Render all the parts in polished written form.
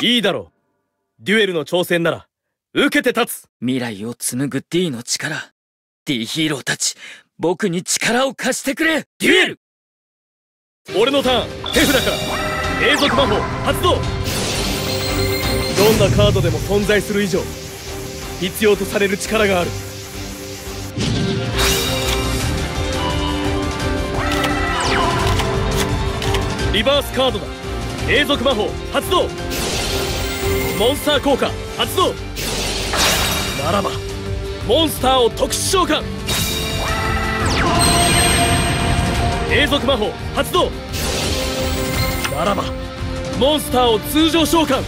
いいだろう。デュエルの挑戦なら受けて立つ。 未来を紡ぐ D の力。D ヒーローたち、僕に力を貸してくれ。デュエル。 俺のターン。手札から永続魔法発動。どんなカードでも存在する以上必要とされる力がある。リバースカードだ。永続魔法発動。モンスター効果発動。ならばモンスターを特殊召喚。永続魔法発動。ならばモンスターを通常召喚。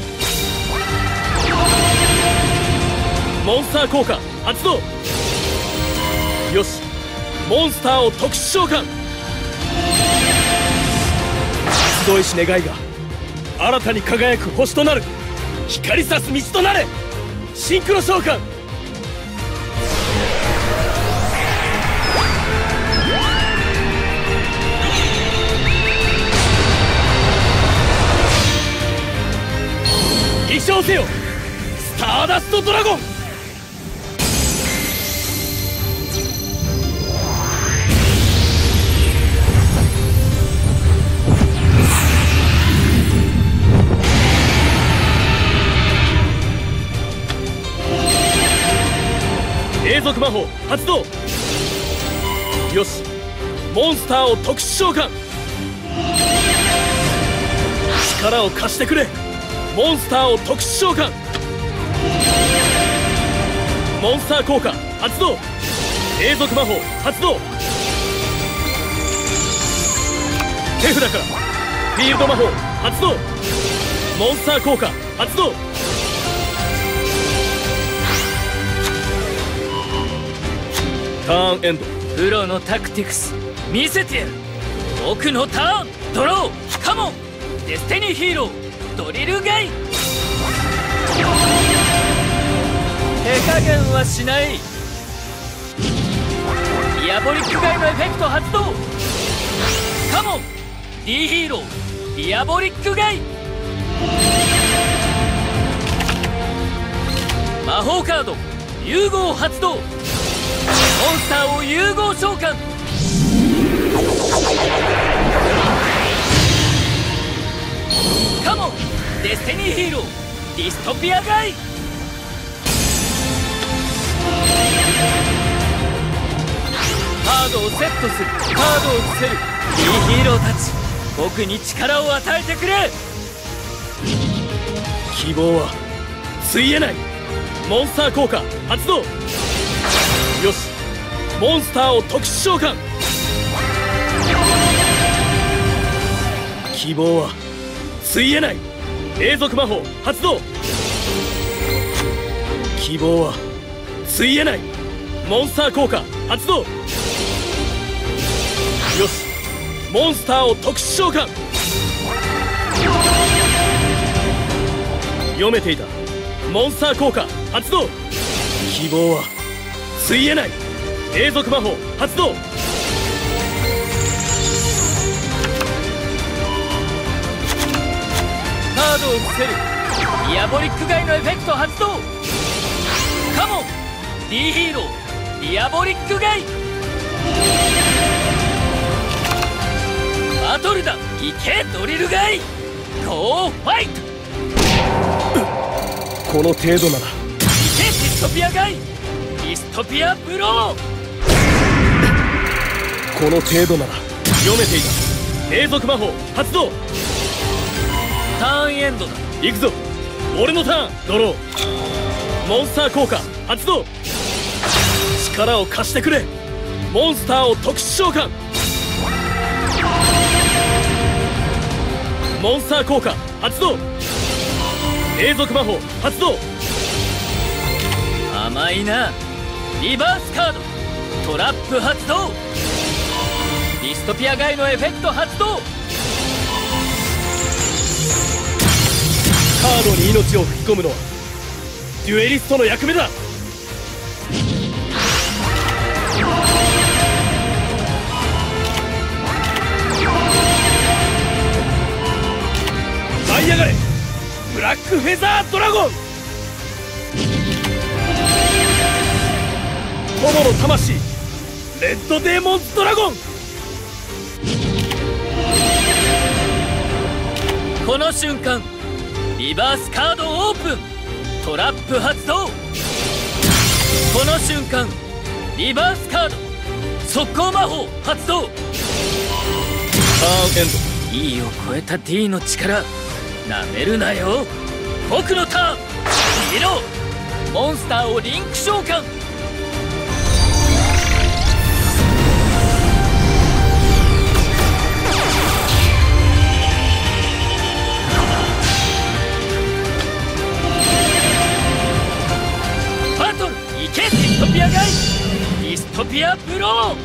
モンスター効果発動。よし、モンスターを特殊召喚。集いし願いが新たに輝く星となる。光さす道となれ。シンクロ召喚。起床せよスターダストドラゴン。永続魔法発動。よし、モンスターを特殊召喚。力を貸してくれ。モンスターを特殊召喚。モンスター効果発動。永続魔法発動。手札からフィールド魔法発動。モンスター効果発動。ターンエンド。 プロのタクティクス見せてやる。僕のターン。ドローカモン。デスティニーヒーロードリルガイ。手加減はしない。ディアボリックガイのエフェクト発動。カモン D ヒーローディアボリックガイ。魔法カード融合発動。モンスターを融合召喚。カモンデスティニーヒーローディストピアガイ。カードをセットする。カードを伏せる。いいヒーローたち、僕に力を与えてくれ。 希望はついえない。モンスター効果発動。よし、モンスターを特殊召喚。希望はついえない。永続魔法発動。希望はついえない。モンスター効果発動。よし、モンスターを特殊召喚。読めていた。モンスター効果発動。希望はついえない。永続魔法発動。 カードを伏せる。ディアボリックガイのエフェクト発動。カモン D ヒーローディアボリックガイ。バトルだ。行けドリルガイ。ゴーファイト。 この程度なら。 行けディストピアガイ。ディストピアブロー。 この程度なら。読めていた。永続魔法発動。 ターンエンドだ。 行くぞ。俺のターン。ドロー。モンスター効果発動。力を貸してくれ。モンスターを特殊召喚。モンスター効果発動。永続魔法発動。 甘いな。リバースカードトラップ発動。ディストピアガイのエフェクト発動。 カードに命を吹き込むのはデュエリストの役目だ。舞い上がれブララックフェザードラゴン。友の魂レッドデーモンズドラゴン。 この瞬間リバースカードオープン。トラップ発動。この瞬間リバースカード速攻魔法発動。 ターンエンド。 E を超えた D の力なめるなよ。僕のターン。見ろ、モンスターをリンク召喚。バトル行けディストピアガイ。ディストピアブロー。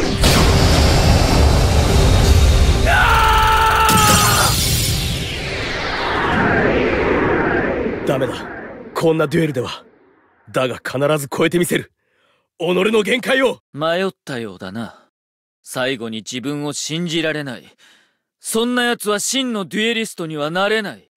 ダメだ、こんなデュエルでは。だが必ず超えてみせる。己の限界を。 迷ったようだな。最後に自分を信じられない。そんな奴は真のデュエリストにはなれない。